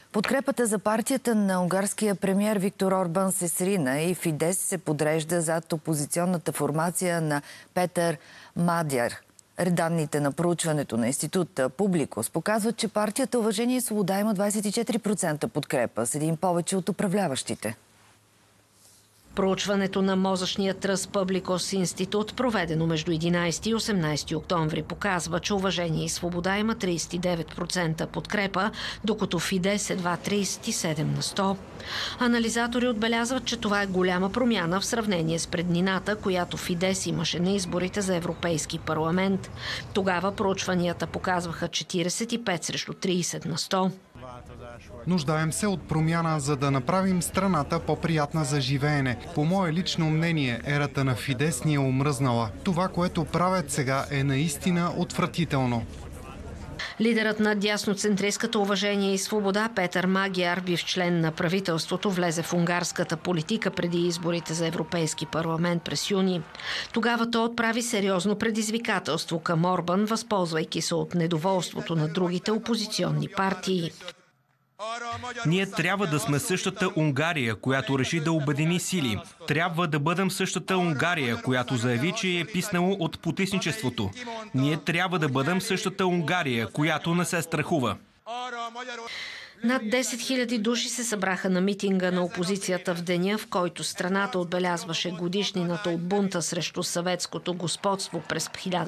Подкрепата за партията на унгарския премиер Виктор Орбан се срина и Фидес се подрежда зад опозиционната формация на Петър Мадяр. Данните на проучването на институт Публикус показват, че партията Уважение и свобода има 24% подкрепа, с един повече от управляващите. Проучването на мозъчния тръст Публикус институт, проведено между 11 и 18 октомври, показва, че Уважение и свобода има 39% подкрепа, докато Фидес едва 37%. Анализатори отбелязват, че това е голяма промяна в сравнение с преднината, която Фидес имаше на изборите за Европейски парламент. Тогава проучванията показваха 45 срещу 30%. Нуждаем се от промяна, за да направим страната по-приятна за живеене. По мое лично мнение, ерата на Фидес ни е омръзнала. Това, което правят сега, е наистина отвратително. Лидерът на дясноцентристската Уважение и свобода Петър Мадяр, бивш член на правителството, влезе в унгарската политика преди изборите за Европейски парламент през юни. Тогава той отправи сериозно предизвикателство към Орбан, възползвайки се от недоволството на другите опозиционни партии. Ние трябва да сме същата Унгария, която реши да обедини сили. Трябва да бъдем същата Унгария, която заяви, че е писнало от потисничеството. Ние трябва да бъдем същата Унгария, която не се страхува. Над 10 000 души се събраха на митинга на опозицията в деня, в който страната отбелязваше годишнината от бунта срещу съветското господство през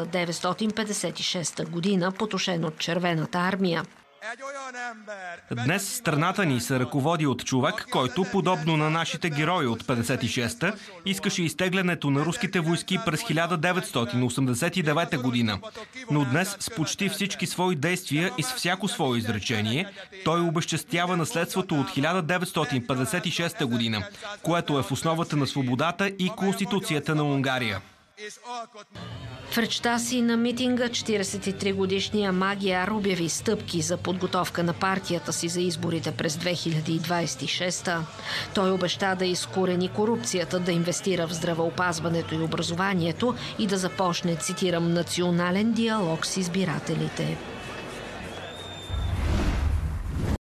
1956 година, потушен от Червената армия. Днес страната ни се ръководи от човек, който, подобно на нашите герои от 56-та, искаше изтеглянето на руските войски през 1989 година. Но днес с почти всички свои действия и с всяко свое изречение, той обезчестява наследството от 1956 година, което е в основата на свободата и Конституцията на Унгария. В речта си на митинга 43-годишния Мадяр обяви стъпки за подготовка на партията си за изборите през 2026. Той обеща да изкорени корупцията, да инвестира в здравеопазването и образованието и да започне, цитирам, национален диалог с избирателите.